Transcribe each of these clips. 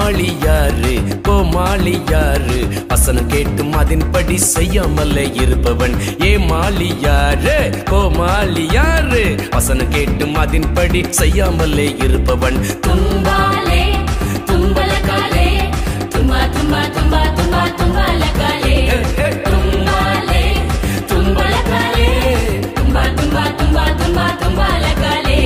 கோமாளி யாரு கோமாளி யாரு வசனம் கேட்டும் அதன்படி செய்யாமலே இருப்பவன் ஏமாளி யாரு கோமாளி யாரு வசனம் கேட்டும் அதன்படி செய்யாமலே இருப்பவன் தும்பாலே தும்பலகாலே தும்பா தும்பா தும்பா தும்பா தும்பலகாலே தும்பாலே தும்பலகாலே தும்பா தும்பா தும்பா தும்பா தும்பலகாலே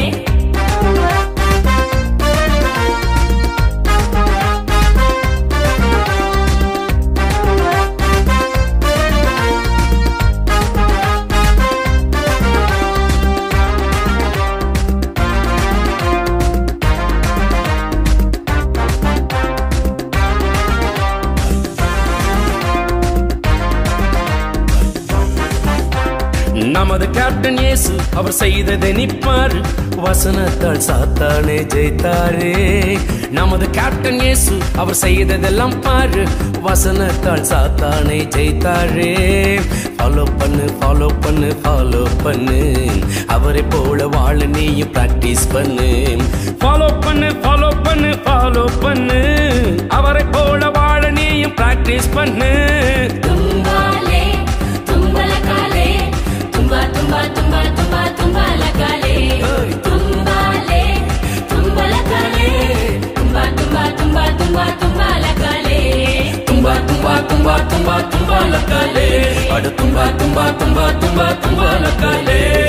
நமது கேப்டன் இயேசு அவர் செய்ததை நிப்பாரு வசனத்தால் சாத்தானே ஜெயித்தாரே நமது கேப்டன் இயேசு அவர் செய்ததெல்லாம் பாரு வசனத்தால் சாத்தானே ஜெயித்தாரே ஃபாலோ பண்ணு ஃபாலோ பண்ணு ஃபாலோ பண்ணு அவரை போல வாழ நீயும் பிராக்டிஸ் பண்ணு ஃபாலோ பண்ணு ஃபாலோ பண்ணு ஃபாலோ பண்ணு அவரை போல வாழ நீயும் பிராக்டிஸ் பண்ணு தும்பாலே தும்பலகாலே தும்பா தும்பா தும்பா தும்பா தும்பலகாலே தும்பாலே தும்பலகாலே தும்பா தும்பா தும்பா தும்பா தும்பலகாலே தும்பா தும்பா தும்பா தும்பா தும்பலகாலே அட தும்பா தும்பா தும்பா தும்பா தும்பலகாலே